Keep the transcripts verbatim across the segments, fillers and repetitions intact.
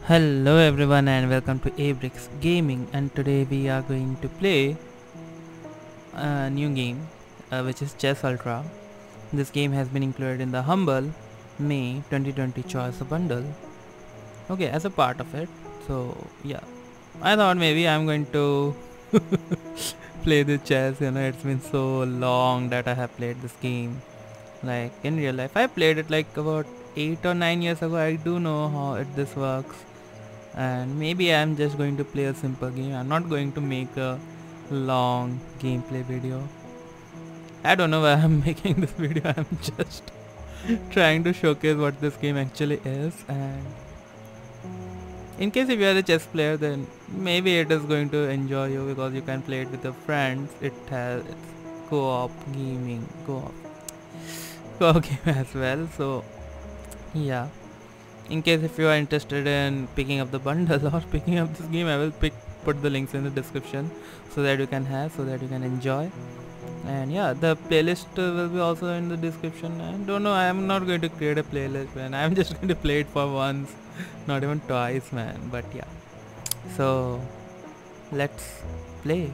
Hello everyone and welcome to Abrix Gaming, and today we are going to play a new game uh, which is Chess Ultra. This game has been included in the Humble May twenty twenty Choice Bundle. Okay, as a part of it. So yeah, I thought maybe I'm going to play the chess. You know, it's been so long that I have played this game. Like in real life, I played it like about eight or nine years ago. I do know how it this works, and maybe I'm just going to play a simple game. I'm not going to make a long gameplay video. I don't know why I'm making this video. I'm just trying to showcase what this game actually is, and in case if you are a chess player, then maybe it is going to enjoy you because you can play it with your friends. It has it's co-op gaming, co-op co-op game as well. So yeah, in case if you are interested in picking up the bundle or picking up this game, I will pick put the links in the description so that you can have, so that you can enjoy. And yeah, the playlist uh, will be also in the description. I don't know, I am not going to create a playlist, man. I'm just going to play it for once, not even twice, man. But yeah, so let's play.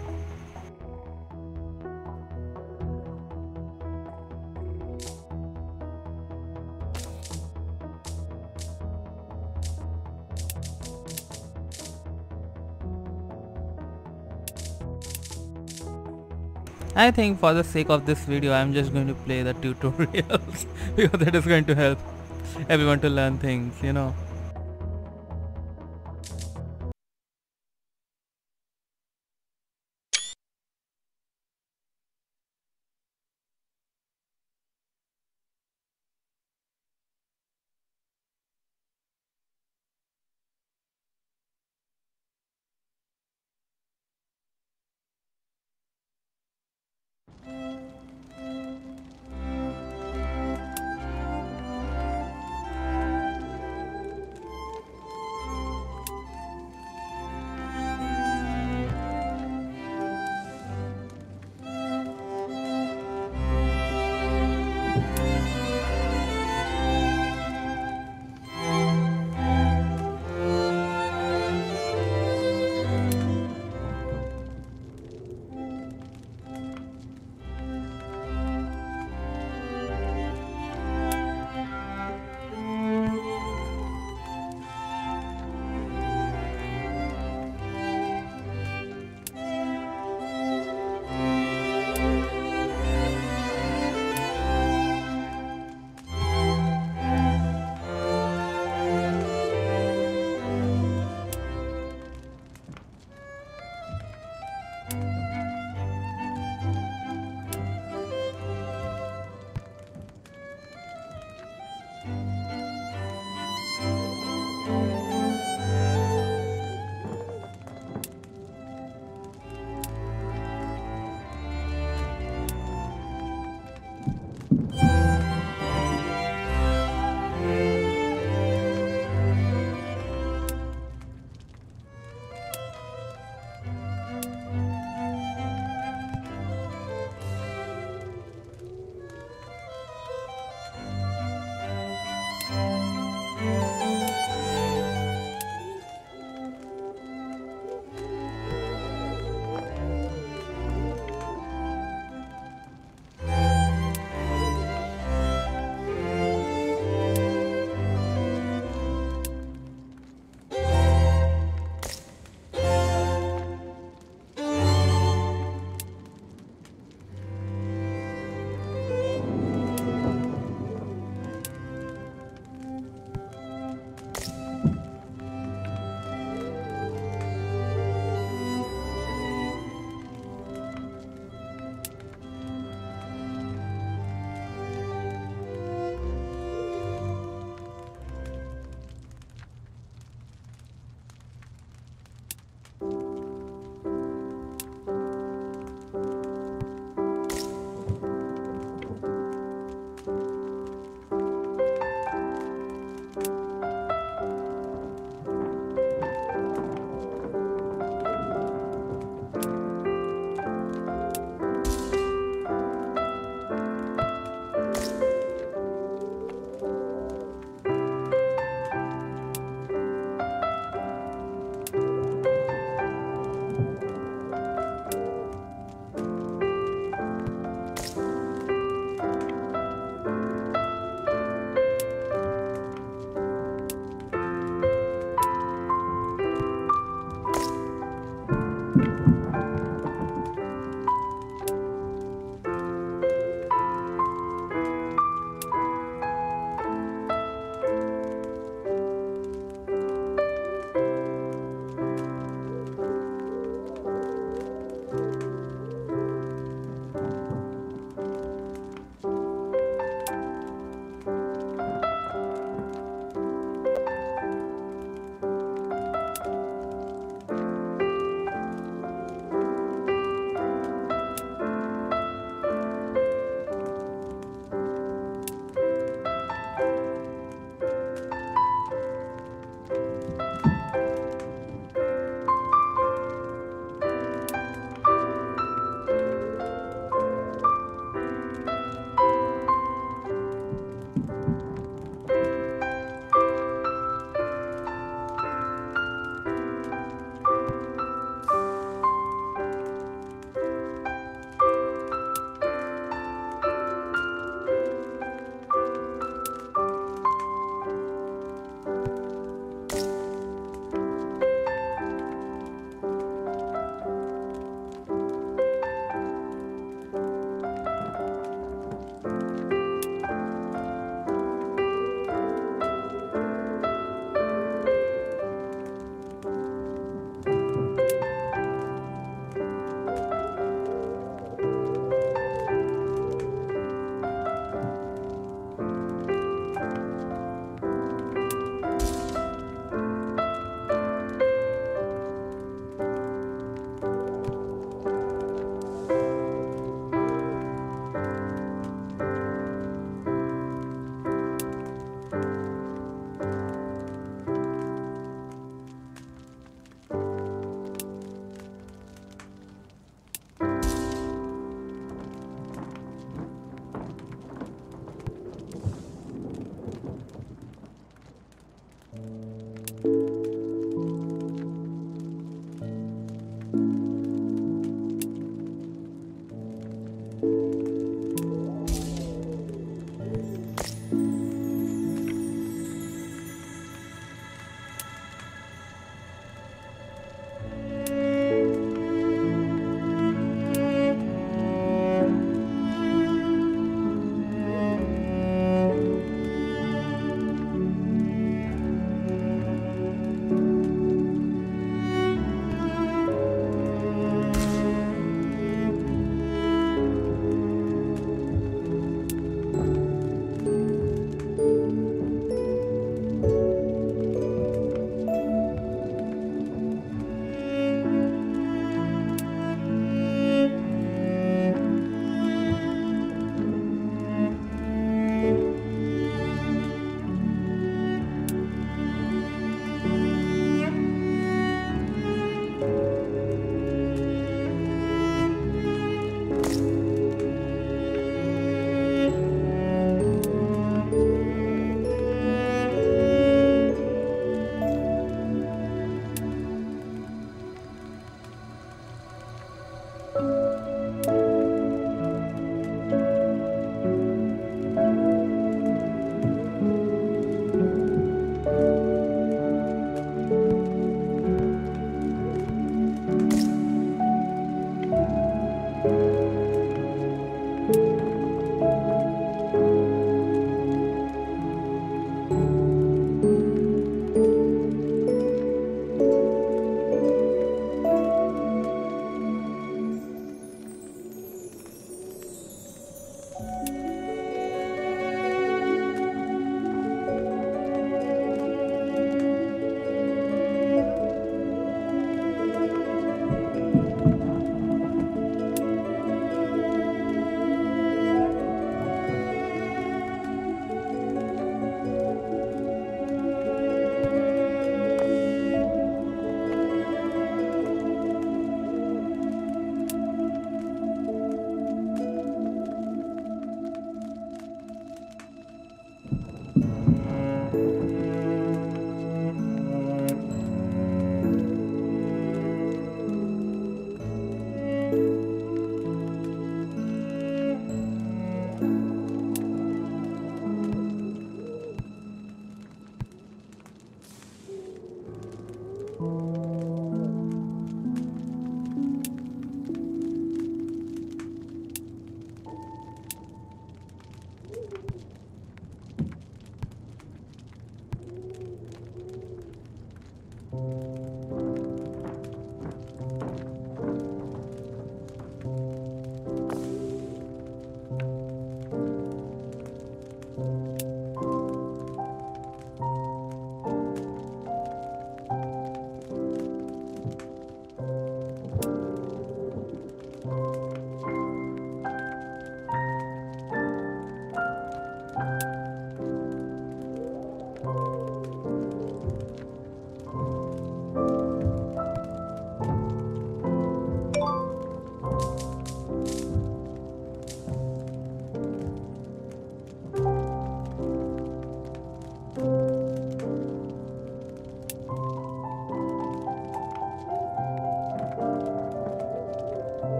I think for the sake of this video, I'm just going to play the tutorials because that is going to help everyone to learn things, you know.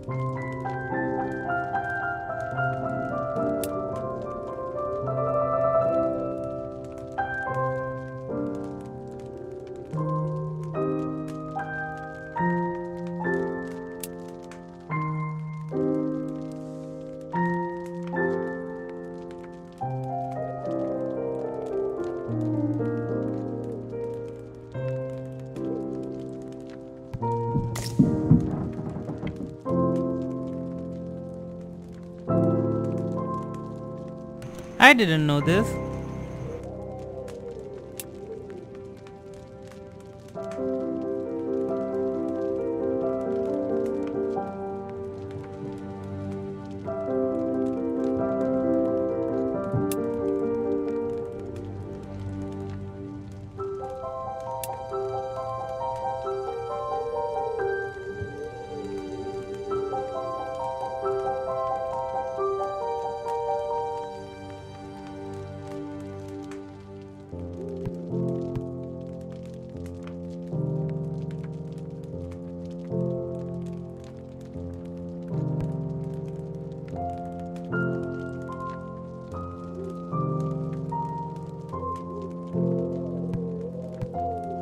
I didn't know this.